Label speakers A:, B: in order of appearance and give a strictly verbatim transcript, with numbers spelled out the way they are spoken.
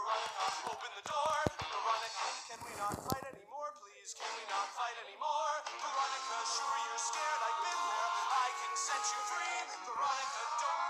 A: Veronica, open the door. Veronica, can we not fight anymore, please? Can we not fight anymore? Veronica, sure you're scared, I've been there. I can set you free. Veronica, don't